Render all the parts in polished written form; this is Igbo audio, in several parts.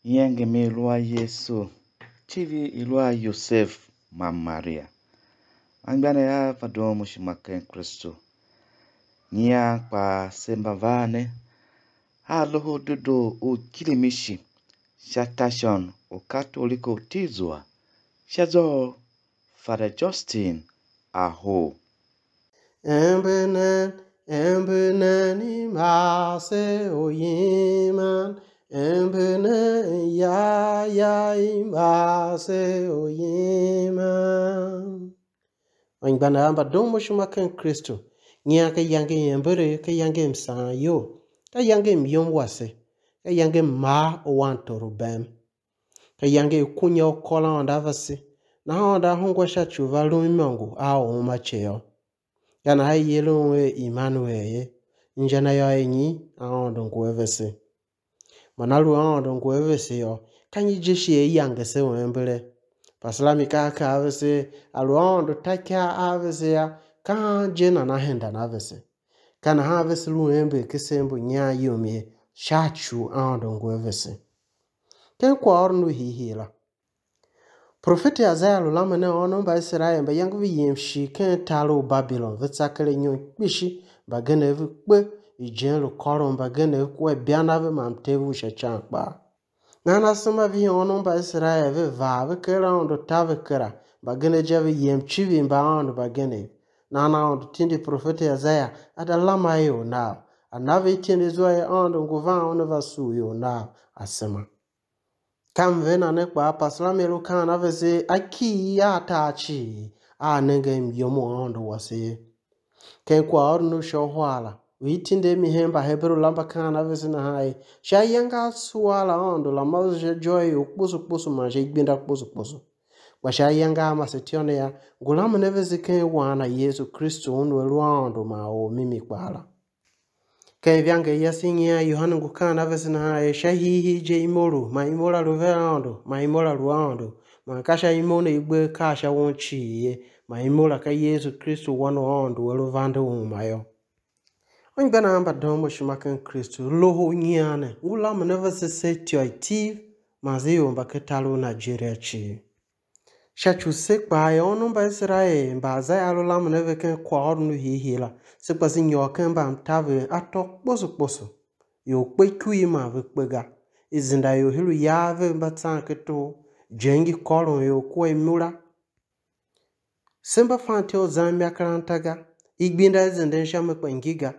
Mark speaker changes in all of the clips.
Speaker 1: Yenge me ilua Yesu, chivi ilua Yosef ma Maria. Angbana ya fado mushimaken Kristo. Nia pa sembavane. Lohodedoo o Kilimishi. Shatashon o Katoliko tizwa. Shazo Fada Justine. Ahoo.
Speaker 2: Embenen imase oyiman. Embenen ya imase oyiman. Angbana amba domo shumaken Kristo. Nya ka yange yembere ka yange msanyo. Ka yange myom wase. Ka yange ma owantoro bem. Ka yange kunya okola ondavasi. Na onda hongwa shachuva lumimongo a omacheo. Yana hai yelo we Emmanuel njana yo enyi aondo ngwevese manalu aondo ngwevese yo kanyi jeshi yangese wembele paslami ka avese alu aondo takia avese ya ka jena na henda na avese kana ha avese luembe kesembo nya yomie shachu aondo ngwevese ken kwa ornu hihila Profeti Isaiah lulamane ono ba Israel ba yang vi yemshi ken talo Babylon vetsakele nyo bishi ba gene vi kpe ijen lu koron ba gene kwe biana vi mamtevu shachakba nana sama vi ono ba Israel vi va vi kera ondo tave kera ba gene javi yemchi vi ba ondo ba gene nana ondo tindi Profeti Isaiah adalama yo now anave tindi zwa ondo nguva ono vasu yo now asema Kam vena ne kwa paslami lukana vese aki ya tachi nenge myomo ondo wase ken kwa ornu shohwala witinde mihemba hebru lamba kana vese na hai shayanga suwala ondo la mazo joy ukpusu manje igbinda kpusu kwa shayanga masetione ya gulamu nevese ken wana Yesu Kristo onwe luando ma o mimi kwala Kay vyange yasingia Yohana ngukana vesina hae shahihi je imolu ma imola luveando ma imola luando ma kasha imone igbe kasha wonchiye ma imola ka Yesu Kristo wano ondo weluvando umayo Ongbana amba domo shumaken Kristo loho nyiane ngula mnevese setio Tiv mazio mbaketalo Nigeria chi Shachu sekpa ya onu mba Israel mba za alula mneve ken kwa ornu hihila sekpa si nyoken mba mtave atok kposo yo kpekui ma vekpega izinda yo hilu yave mba tsanketo jengi kolon yo kwe mula semba fante o zambia karantaga igbinda izinda nshame kwa ngiga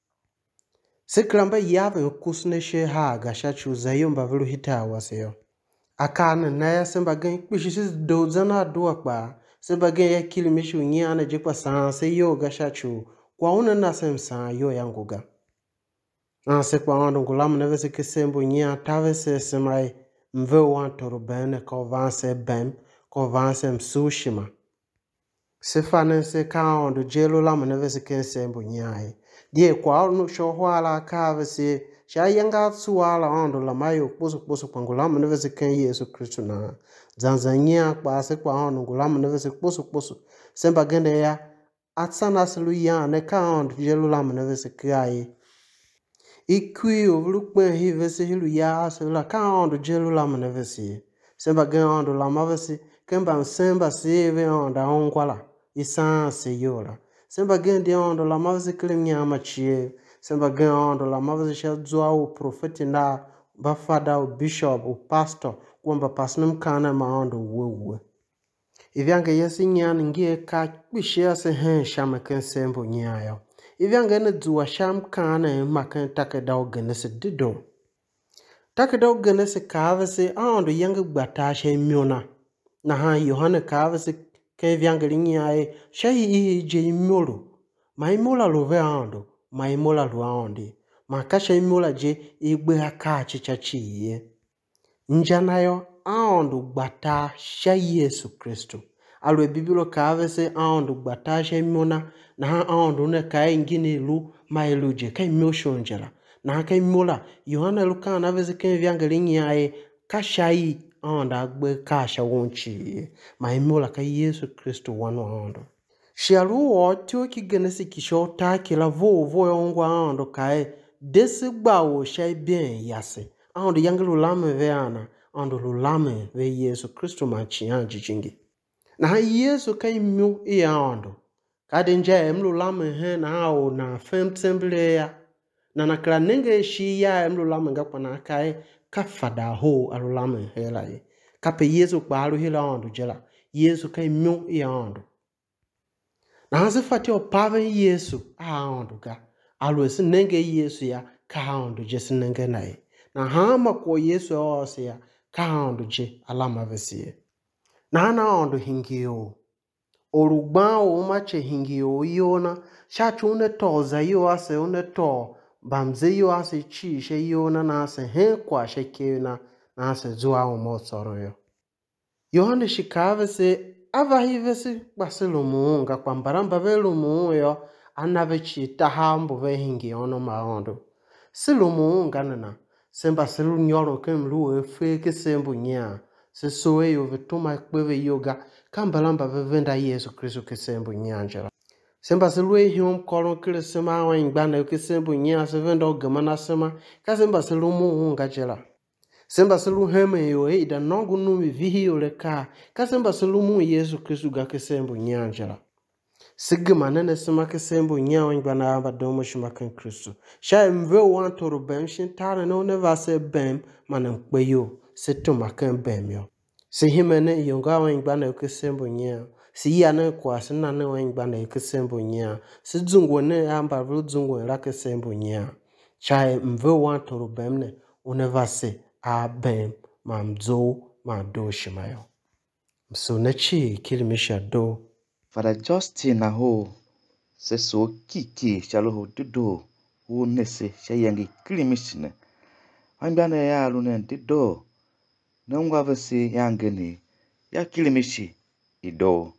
Speaker 2: seklamba yave kusne she haga shachu zayo mba velu hita waseyo Akana na ya semba gen kpishi do zana do akpa semba gen ya Kilimishi unyana jekwa sanse yo gashachu kwa una na semsa yo yanguga anse kwa ando ngulam na vese kesembo nya tavese semai mve wantoro bene ko vanse bem ko vanse msushima sefane se ka ondo jelo lam na vese kesembo nyae die kwa ono shohwala ka vese shayanga tsuwala ondo la mayo kpusu kwangulam na vese ken Yesu Kristo na zanzanya kwa se kwa ondo ngulam na vese kpusu semba gende ya atsana selu ya ne ka ondo jelo lam na vese kai Ikui ovlukpe hi vese hilu ya sela ka ondo jelo lam na vese semba gen ondo la mavese kemba semba seve ondo ongwala isa se yola semba gen de ondo la mavese klemnya machie semba gen ondo la mavese shadzwa o profeti na ba fada o bishop o pastor kwamba pasnum kana ma ondo wewe Ivyange yasinyan ngie ka kpishia se hen shamaken sembo nyayo Ivyange ne zuwa sham kana makan takedaw genese dido Takedaw genese kavese ondo yange gbatashe miona na ha Yohana kavese ke vyange linyae shahi je imolo ma imola love ondo ma imola luondi ma kasha imola je igbe aka chichachiye Njanayo aondo gbata sha Yesu Kristo alwe bibilo kavese aondo gbata sha miona na ha aondo ne kai ngini lu mailuje kai mioshonjela na ha kai mola Yohana lukana vese ken vyangeli nyae kashai aonda agbe kasha wonchi ma imola kai Yesu Kristo wano aondo Shialu otio ki genesi kishota kila vo yongwa aondo kai desi gbawo shai bien yase Aondu yangi lulame veana. Aondu lulame ve Yesu Kristo machian jijingi. Na Yesu kai mu iya aondu. Kadi nje lulame he na hao na fem temble ya. Na nakla nenge shi ya lulame ngakwa na kai ka Fada Ahoo alulame hela ye. Kape Yesu kwa alu hila aondu jela. Yesu kai mu iya aondu. Na hansi fati opave Yesu aondu ka. Alu esi nenge Yesu ya ka aondu jesi nenge na ye. Na hama kwa Yesu ya ose ya ka aondu je alama vesiye. Na hana aondu hingio. Orugbao umache hingio yona. Shachu une toza yo ase une to. Bamze yo ase chi she yona na ase henkwa she keuna na ase zua umosoro yo. Yohane shikave se avahivesi basilumu nga kwambaramba velumu yo anavechi tahambu vehingi ono maondo. Silumu nga nana semba silu nyoro kemlu efeke sembu nya se soe yo vetuma kweve yoga kambalamba vevenda Yesu Kristo kesembu nyanjala. Semba silu hium kolon kile sema wa ingbana kesembu nya se vendo gamana sema kasemba silumu nga jela. Semba selu heme yo ida nongu numi vihi yo leka. Kasemba selu mu Yesu Kristu ga kesembu nyanjala. Sigma nene sema kesembu nyanjala na aba domo shimaken Kristu. Sha mve wantoro bem shintare no neva se bem manem kweyo. Se tumaken bem yo. Se himene yonga wa ingbana kesembu nyanjala. Si yane kwa sinane wa ingbana kesembu nyanjala. Si dzungwe ne amba vlu dzungwe la kesembu nyanjala. Sha mve wantoro bem ne uneva se abem mamzo mado shimayo. Msunechi Kilimishi do.
Speaker 1: Fada Justine Ahoo se so kiki Lohodedoo hu nese shayangi Kilimishi ne. Angbana ya alune dido. Nangwa vese yangeni ya Kilimishi ido.